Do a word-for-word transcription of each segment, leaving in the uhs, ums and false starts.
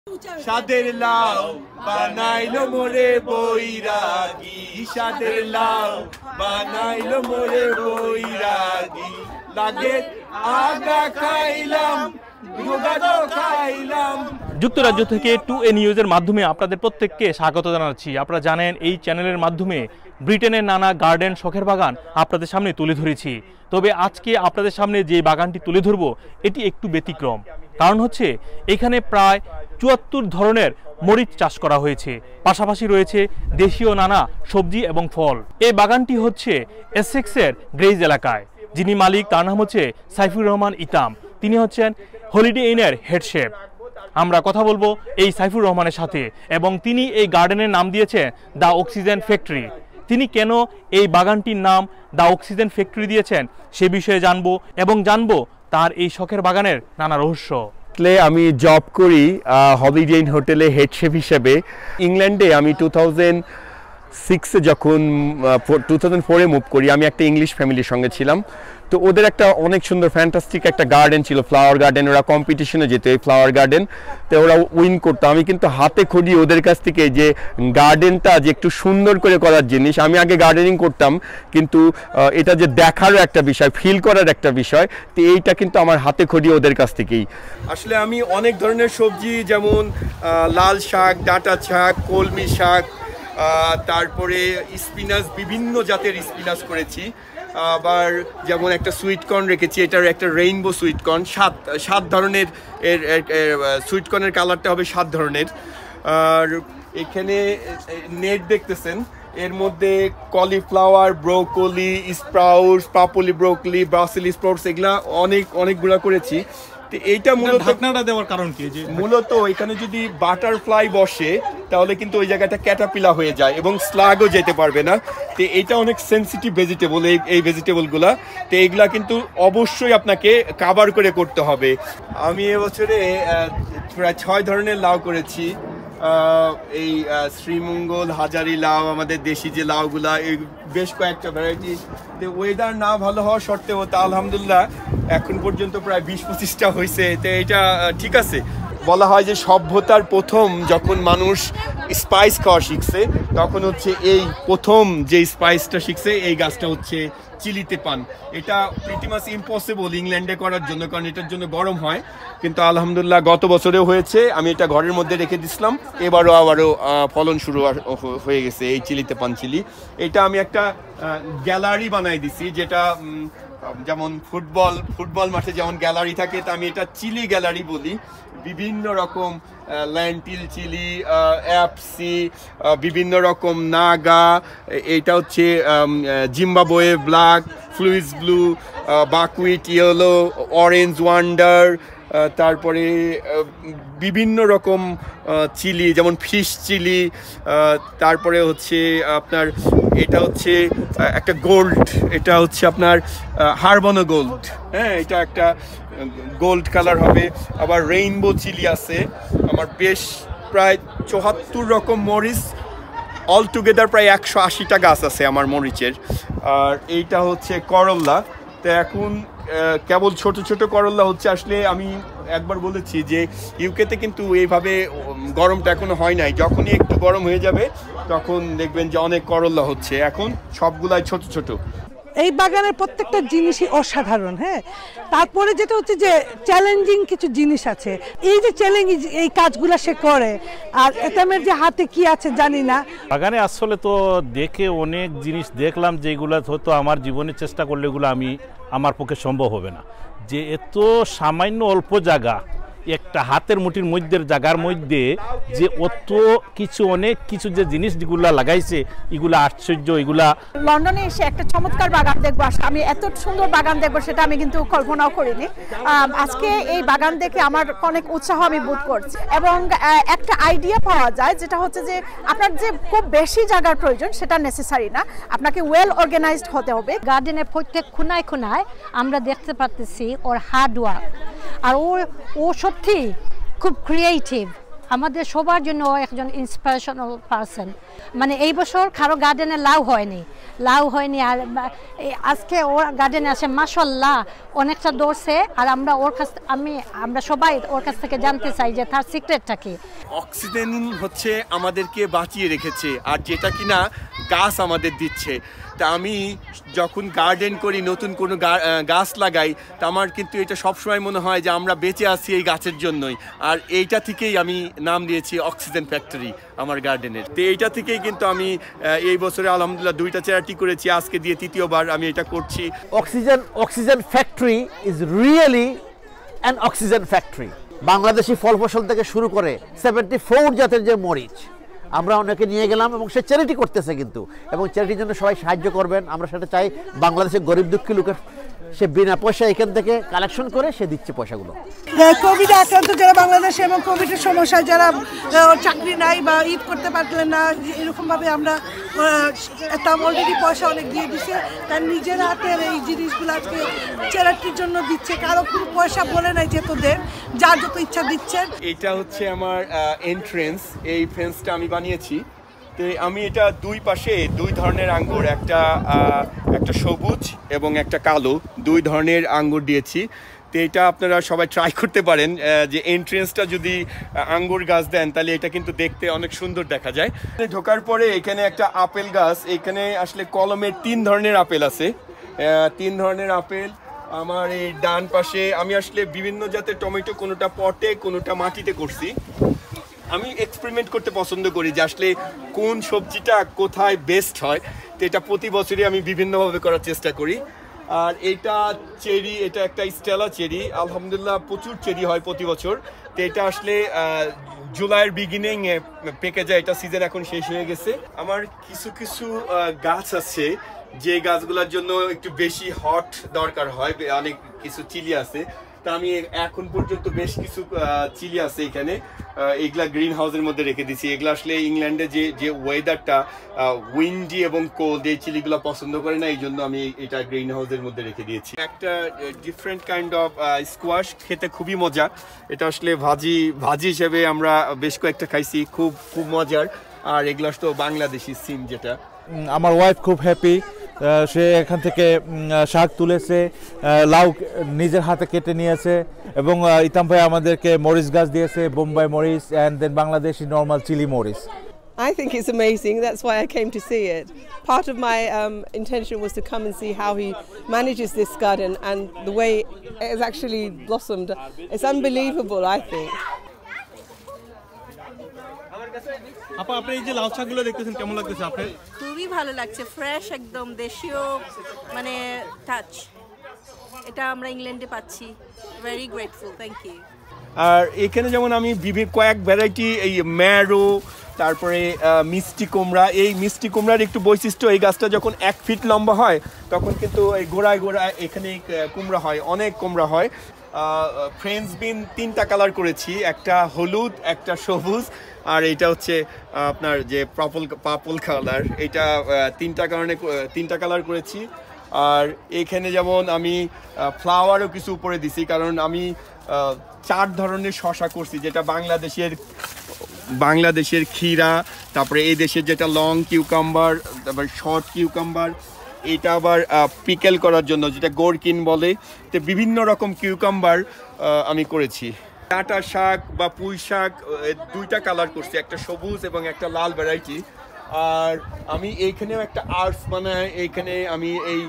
সাদের লাউ বানাইলো মোরে বৈরাগী, সাদের লাউ বানাইলো মোরে বৈরাগী, লাগে আগা খাইলাম যোগাটো খাইলাম। যুক্তরাজ্য থেকে টু এ নিউজের মাধ্যমে আপনাদের প্রত্যেককে স্বাগত জানাচ্ছি। আপনারা জানেন এই চ্যানেলের মাধ্যমে ব্রিটেনের নানা গার্ডেন শখের বাগান আপনাদের সামনে তুলে ধরেছি। তবে আজকে আপনাদের সামনে যে বাগানটি তুলে ধরবো এটি একটু ব্যতিক্রম। কারণ হচ্ছে এখানে প্রায় চুয়াত্তর ধরনের মরিচ চাষ করা হয়েছে, পাশাপাশি রয়েছে দেশীয় নানা সবজি এবং ফল। এই বাগানটি হচ্ছে এসেক্সের গ্রেজ এলাকায়। যিনি মালিক তার নাম হচ্ছে সাইফুর রহমান ইতাম। তিনি হচ্ছেন হলিডে ইনের হেড শেফ। আমরা কথা বলবো এই সাইফুর রহমানের সাথে, এবং তিনি এই গার্ডেনের নাম দিয়েছেন দ্য অক্সিজেন ফ্যাক্টরি। তিনি কেন এই বাগানটির নাম দ্য অক্সিজেন ফ্যাক্টরি দিয়েছেন সে বিষয়ে জানবো, এবং জানবো তার এই শখের বাগানের নানা রহস্য। আমি জব করি হলিডে ইন হোটেলে হেড শেফ হিসেবে। ইংল্যান্ডে আমি টু থাউজেন্ড সিক্সে যখন টু থাউজেন্ড ফোরে মুভ করি, আমি একটা ইংলিশ ফ্যামিলির সঙ্গে ছিলাম। তো ওদের একটা অনেক সুন্দর ফ্যান্টাস্টিক একটা গার্ডেন ছিল, ফ্লাওয়ার গার্ডেন। ওরা কম্পিটিশনে যেত এই ফ্লাওয়ার গার্ডেন, তো ওরা উইন করতো। আমি কিন্তু হাতে খড়ি ওদের কাছ থেকে যে গার্ডেনটা যে একটু সুন্দর করে করার জিনিস, আমি আগে গার্ডেনিং করতাম, কিন্তু এটা যে দেখারও একটা বিষয়, ফিল করার একটা বিষয়, তো এইটা কিন্তু আমার হাতে খড়ি ওদের কাছ থেকেই। আসলে আমি অনেক ধরনের সবজি, যেমন লাল শাক, ডাঁটা শাক, কলমি শাক, তারপরে স্পিনাচ, বিভিন্ন জাতের স্পিনাচ করেছি। আবার যেমন একটা সুইট কর্ন রেখেছি, এটার একটা রেইনবো সুইট কর্ন, সাত সাত ধরনের এর সুইট কর্নের কালারটা হবে সাত ধরনের। আর এখানে নেট দেখতেছেন, এর মধ্যে cauliflower, broccoli, sprouts, purple broccoli, Brussel sprouts, এগুলা অনেক অনেকগুলা করেছি। এইটা মূলত ঢাকনাটা দেওয়ার কারণ কি? যে মূলত এখানে যদি বাটারফ্লাই বসে তাহলে কিন্তু ওই জায়গাটা ক্যাটাপিলা হয়ে যায় এবং স্লাগও যেতে পারবে না। তো এইটা অনেক সেন্সিটিভ ভেজিটেবল, এই এই ভেজিটেবলগুলা, তো এইগুলা কিন্তু অবশ্যই আপনাকে কাভার করে করতে হবে। আমি এবছরে প্রায় ছয় ধরনের লাউ করেছি। এই শ্রীমঙ্গল, হাজারি লাউ, আমাদের দেশি যে লাউগুলা, এই বেশ কয়েকটা ভ্যারাইটি। ওয়েদার না ভালো হওয়া সত্ত্বেও তা আলহামদুলিল্লাহ এখন পর্যন্ত প্রায় বিশ পঁচিশটা হয়েছে। তো এটা ঠিক আছে। বলা হয় যে সভ্যতার প্রথম যখন মানুষ স্পাইস খাওয়া শিখছে, তখন হচ্ছে এই প্রথম যে স্পাইসটা শিখছে এই গাছটা হচ্ছে চিলিতে পান। এটা প্রিটি মাচ ইম্পসিবল ইংল্যান্ডে করার জন্য, কারণ এটার জন্য গরম হয়, কিন্তু আলহামদুলিল্লাহ গত বছরেও হয়েছে। আমি এটা ঘরের মধ্যে রেখে দিছিলাম, এবারও আবারও ফলন শুরু হয়ে গেছে এই চিলিতে পান চিলি। এটা আমি একটা গ্যালারি বানাই দিছি, যেটা যেমন ফুটবল ফুটবল মাঠে যেমন গ্যালারি থাকে, তা আমি এটা চিলি গ্যালারি বলি। বিভিন্ন রকম ল্যান্টিল চিলি, অ্যাপসি, বিভিন্ন রকম নাগা, এইটা হচ্ছে জিম্বাবুয়ে ব্ল্যাক, ফ্লুইস ব্লু, বাকুইট ইয়েলো, অরেঞ্জ ওয়ান্ডার, তারপরে বিভিন্ন রকম চিলি, যেমন ফিশ চিলি, তারপরে হচ্ছে আপনার এটা হচ্ছে একটা গোল্ড, এটা হচ্ছে আপনার হারবনো গোল্ড, হ্যাঁ, এটা একটা গোল্ড কালার হবে। আবার রেইনবো চিলি আছে আমার, বেশ প্রায় চুয়াত্তর রকম মরিচ, অল টুগেদার প্রায় একশো আশিটা গাছ আছে আমার মরিচের। আর এইটা হচ্ছে করল্লা। তো এখন কেবল ছোট ছোট করল্লা হচ্ছে। আসলে আমি একবার বলেছি যে ইউকেতে কিন্তু এইভাবে গরমটা এখনো হয় নাই, যখনই একটু গরম হয়ে যাবে তখন দেখবেন যে অনেক করল্লা হচ্ছে। এখন সবগুলাই ছোট ছোট। এই বাগানের প্রত্যেকটা জিনিসই অসাধারণ। হ্যাঁ, তারপরে যেটা হচ্ছে যে চ্যালেঞ্জিং কিছু জিনিস আছে। এই যে চ্যালেঞ্জ, এই কাজগুলো সে করে, আর এতামের যে হাতে কি আছে জানি না। বাগানে আসলে তো দেখে অনেক জিনিস দেখলাম, যেগুলো হয়তো আমার জীবনে চেষ্টা করলে এগুলো আমি আমার পক্ষে সম্ভব হবে না। যে এত সামান্য অল্প জায়গা, একটা হাতের মুঠির মধ্যে জায়গার মধ্যে যে অত কিছু অনেক কিছু যে জিনিসগুলা লাগাইছে, এগুলা আশ্চর্য। এগুলা লন্ডনে এসে একটা চমৎকার বাগান দেখবো, আমি এত সুন্দর বাগান দেখবো সেটা আমি কিন্তু কল্পনাও করিনি। আজকে এই বাগান দেখে আমার অনেক উৎসাহ আমি বোধ করছি, এবং একটা আইডিয়া পাওয়া যায়, যেটা হচ্ছে যে আপনার যে খুব বেশি জায়গার প্রয়োজন সেটা নেসেসারি না, আপনাকে ওয়েল অর্গানাইজড হতে হবে। গার্ডেনের প্রত্যেক কোনায় কোনায় আমরা দেখতে পাচ্ছি ওর হার্ড ওয়ার্ক, আর ও ও সত্যি খুব ক্রিয়েটিভ। আমাদের সবার জন্য একজন ইন্সপিরেশনাল পারসন। মানে এই বছর কারো গার্ডেনে লাউ হয়নি লাউ হয়নি আর আজকে ওর গার্ডেনে আসে, মাশাআল্লাহ অনেকটা ধরছে আর আমরা ওর কাছ আমি আমরা সবাই ওর কাছ থেকে জানতে চাই যে তার সিক্রেটটা কি। অক্সিজেন হচ্ছে আমাদেরকে বাঁচিয়ে রেখেছে, আর যেটা কিনা গাছ আমাদের দিচ্ছে। তা আমি যখন গার্ডেন করি, নতুন কোনো গাছ লাগাই, তা আমার কিন্তু এটা সবসময় মনে হয় যে আমরা বেঁচে আছি এই গাছের জন্যই। আর এইটা থেকেই আমি নাম দিয়েছি অক্সিজেন ফ্যাক্টরি আমার গার্ডেনের। তো এইটা থেকেই কিন্তু আমি এই বছরে আলহামদুলিল্লাহ দুইটা চ্যারিটি করেছি, আজকে দিয়ে তৃতীয়বার আমি এটা করছি। Oxygen oxygen factory is really an oxygen factory. Bangladeshi ফল ফসল থেকে শুরু করে সেভেন্টি ফোর জাতের যে মরিচ আমরা অনেকে নিয়ে গেলাম, এবং সে চ্যারিটি করতেছে কিন্তু, এবং চ্যারিটির জন্য সবাই সাহায্য করবেন। আমরা সেটা চাই বাংলাদেশের গরিব দুঃখী লোকের, সে বিনা পয়সা এখান থেকে কালেকশন করে সে দিচ্ছে পয়সাগুলো। কোভিড আক্রান্ত যারা বাংলাদেশে এবং কোভিডের সমস্যায় যারা চাকরি নাই বা ঈদ করতে পারলেন না, এরকমভাবে আমরা তার অলরেডি পয়সা অনেক দিয়ে দিচ্ছে, তার নিজের হাতের এই জিনিসগুলো আজকে চ্যারিটির জন্য দিচ্ছে। কারো কোনো পয়সা বলে নাই যে তোদের, যার যত ইচ্ছা দিচ্ছেন। এটা হচ্ছে আমার এন্ট্রেন্স, এই ফেন্সটা আমি বানিয়েছি। তো আমি এটা দুই পাশে দুই ধরনের আঙ্গুর, একটা একটা সবুজ এবং একটা কালো, দুই ধরনের আঙ্গুর দিয়েছি। তো এটা আপনারা সবাই ট্রাই করতে পারেন, যে এন্ট্রেন্সটা যদি আঙ্গুর গাছ দেন তাহলে এটা কিন্তু দেখতে অনেক সুন্দর দেখা যায়। ঢোকার পরে এখানে একটা আপেল গাছ, এখানে আসলে কলমের তিন ধরনের আপেল আছে, তিন ধরনের আপেল। আমার এই ডান পাশে আমি আসলে বিভিন্ন জাতের টমেটো, কোনোটা পটে কোনোটা মাটিতে করছি। আমি এক্সপেরিমেন্ট করতে পছন্দ করি যে আসলে কোন সবজিটা কোথায় বেস্ট হয়, তো এটা প্রতি বছরই আমি বিভিন্নভাবে করার চেষ্টা করি। আর এটা চেরি, এটা একটা স্টেলা চেরি, আলহামদুলিল্লাহ প্রচুর চেরি হয় প্রতি বছর। তো এটা আসলে জুলাইয়ের বিগিনিং এ পেকে যায়, এটা সিজন এখন শেষ হয়ে গেছে। আমার কিছু কিছু গাছ আছে যে গাছগুলোর জন্য একটু বেশি হট দরকার হয়, অনেক কিছু চিলি আছে। তা আমি এখন পর্যন্ত বেশ কিছু চিলি আছে এখানে, এগুলা গ্রিন হাউসের মধ্যে রেখে দিচ্ছি। এগুলো আসলে ইংল্যান্ডে যে যে ওয়েদারটা উইন্ডি এবং কোল্ড, এই চিলিগুলো পছন্দ করে না, এই জন্য আমি এটা গ্রিন হাউসের মধ্যে রেখে দিয়েছি। একটা ডিফারেন্ট কাইন্ড অফ স্কোয়াশ, খেতে খুবই মজা। এটা আসলে ভাজি ভাজি হিসেবে আমরা বেশ কয়েকটা খাইছি, খুব খুব মজার। আর এগুলো তো বাংলাদেশি সিম যেটা। আমার ওয়াইফ খুব হ্যাপি, সে এখান থেকে শাক তুলেছে, লাউ নিজের হাতে কেটে নিয়েছে, এবং ইতাম ভাই আমাদেরকে মরিচ গাছ দিয়েছে, বোম্বাই মরিচ, and then Bangladeshi normal chilli মরিচ। I think it's amazing. That's why I came to see it. Part of my um, intention was to come and see how he manages this garden, and the way it has actually blossomed. It's unbelievable, I think. আপা, আপনি এই যে লাউ শাকগুলো দেখতেছেন কেমন লাগতেছে আপনার? খুবই ভালো লাগছে, ফ্রেশ একদম দেশীয় মানে টাচ। এটা আমরা ইংল্যান্ডে পাচ্ছি। Very grateful, thank you. আর এখানে যেমন আমি বিভিন্ন কয়েক ভ্যারাইটি, এই ম্যারো, তারপরে মিষ্টি কুমড়া। এই মিষ্টি কুমড়ার একটু বৈশিষ্ট্য, এই গাছটা যখন এক ফিট লম্বা হয় তখন কিন্তু এই গোড়ায় গোড়ায় এখানে কুমড়া হয়, অনেক কুমড়া হয়। ফ্রেঞ্চ বিন তিনটা কালার করেছি, একটা হলুদ, একটা সবুজ, আর এটা হচ্ছে আপনার যে পার্পল পার্পল কালার। এটা তিনটা কারণে তিনটা কালার করেছি। আর এখানে যেমন আমি ফ্লাওয়ারও কিছু উপরে দিছি, কারণ আমি চার ধরনের শশা করছি, যেটা বাংলাদেশের বাংলাদেশের ক্ষীরা, তারপরে এই দেশের যেটা লং কিউকাম্বার, তারপর শর্ট কিউকাম্বার, এটা আবার পিকেল করার জন্য যেটা গোরকিন বলে। তো বিভিন্ন রকম কিউকাম্বার আমি করেছি। ডাঁটা শাক বা পুঁই শাক দুইটা কালার করছি, একটা সবুজ এবং একটা লাল ভ্যারাইটি। আর আমি এইখানেও একটা আর্টস বানাই, এইখানে আমি এই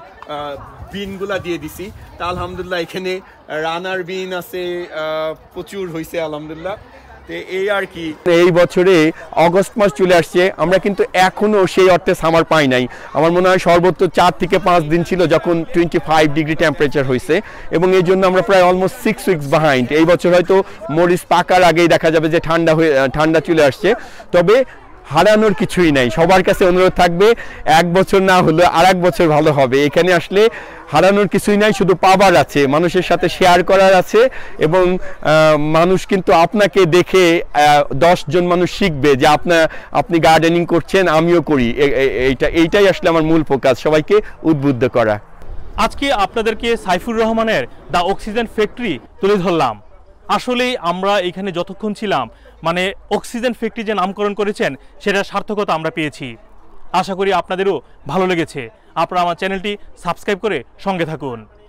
বিনগুলা দিয়ে দিছি। তা আলহামদুলিল্লাহ এখানে রানার বিন আছে, প্রচুর হয়েছে আলহামদুলিল্লাহ। এই আর কি, এই বছরে অগস্ট মাস চলে আসছে, আমরা কিন্তু এখনো সেই অর্থে সামার পাই নাই। আমার মনে হয় সর্বোচ্চ চার থেকে পাঁচ দিন ছিল যখন টোয়েন্টি ফাইভ ডিগ্রি টেম্পারেচার হয়েছে, এবং এই জন্য আমরা প্রায় অলমোস্ট সিক্স উইকস বিহাইন্ড। এই বছর হয়তো মরিচ পাকার আগেই দেখা যাবে যে ঠান্ডা হয়ে ঠান্ডা চলে আসছে। তবে হারানোর কিছুই নাই, সবার কাছে অনুরোধ থাকবে, এক বছর না হলে আর এক বছর ভালো হবে। এখানে আসলে হারানোর কিছুই নাই, শুধু পাবার আছে, মানুষের সাথে শেয়ার করার আছে, এবং মানুষ কিন্তু আপনাকে দেখে দশ জন মানুষ শিখবে যে আপনার আপনি গার্ডেনিং করছেন, আমিও করি। এইটা এইটাই আসলে আমার মূল ফোকাস, সবাইকে উদ্বুদ্ধ করা। আজকে আপনাদেরকে সাইফুর রহমানের দ্য অক্সিজেন ফ্যাক্টরি তুলে ধরলাম। আসলেই আমরা এখানে যতক্ষণ ছিলাম, মানে অক্সিজেন ফ্যাক্টরি যে নামকরণ করেছেন সেটার সার্থকতা আমরা পেয়েছি। আশা করি আপনাদেরও ভালো লেগেছে। আপনারা আমার চ্যানেলটি সাবস্ক্রাইব করে সঙ্গে থাকুন।